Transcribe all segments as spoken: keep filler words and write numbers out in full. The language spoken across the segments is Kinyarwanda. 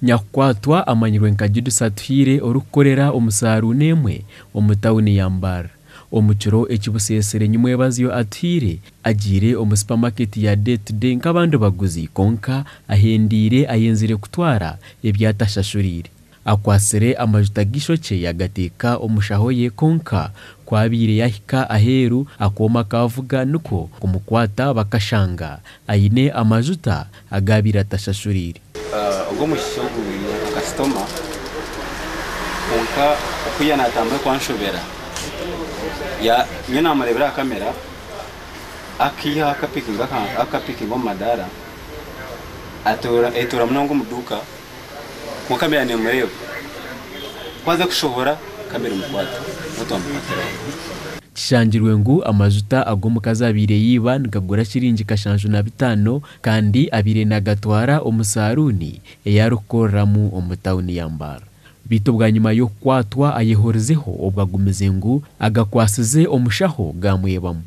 Nyakukwatwa amanyirwe nka Judith Atuhaire orikukorera omu saruuni emwe omu tauni ya Mbarara. Omu kiro ekibusheshire nyomwabazyo Atuhaire agiire Omu Supamaketi ya day to day nkabandi baguzi kwonka, ahendeire, ayenzire kutwara ebya atashashuriire. Akwasire amajuta g'ishokye yagateeka omushaho ye kwonka kwabire yahika aheru akoma kavuga nuko kumukwata bakashanga aine amajuta agabire atashashuriire. Ubwo mushisho customer kwonka okuya natambe kwanshobera ya nyina amarebera kamera akiha akapikinga akapikinga mu madara atora etora mnongo muduka ku kamera ne murebe kwaza kushobora kamera mukwata mutombatera kishangirwe ngu amajuta agomukazi abire yiba ngagura shiringi kashanju na bitano kandi abire nagatwara omu saruuni eyarikukoreramu omu tauni ya Mbarara. Bito bwa nyuma yo kwatwa ayehorizeho obwagumize ngu agakwasize omushaho gamwebamu.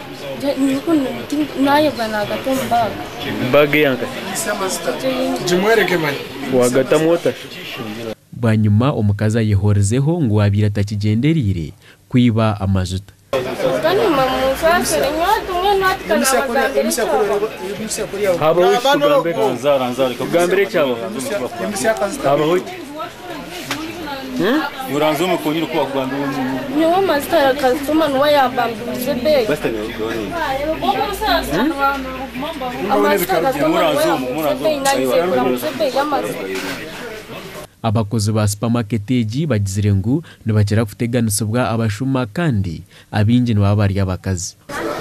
Bage yanka jimwereke mani wagata mota bwa nyuma omukazi ayehorizeho ngu abira Ntakigyendereire kwiba amajuta. Uranzo mukonyira kuba kuganda nyo mazitara customer no yabambuze beg abakozi ba supermarket bagizire ngu nibakira kuteganisubwa abashuma kandi abingi no babari abakazi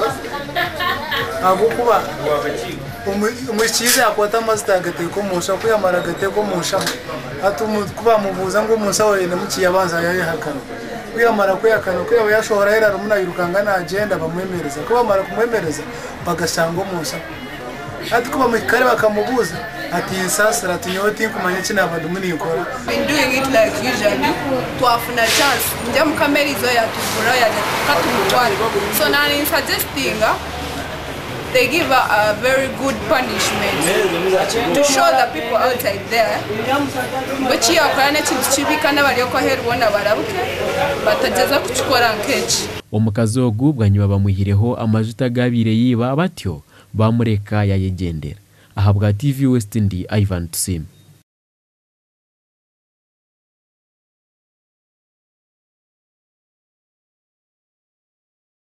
abukuba umukiza akwata mazita gateko musha kuyamara gateko musha atumu kuba mubuza ngo musa wene mukiyabanza yaye hakano kuyamara kuyakano kuya yashobora era rumuna yirukanga na agenda bamwemereza kuba mara kumwemereza bagasanga musa ati kuba mukare bakamubuza ati sasa tunyoti kumanya kina abadumuni ikora been doing it like usually twafuna chance njya mukamerizo yatugura ya katumutwari so nani suggesting they give a, a very good punishment to show the people outside there but you are kana kintu kibikana bali ko heru bona barabuke batageza kuchikora nkechi. Omukazi ogu bwanyuma bamuhireho amajuta gabire yiba batyo bamureka yayegendera. Ahabwa T V West ndi Ivan Tusim.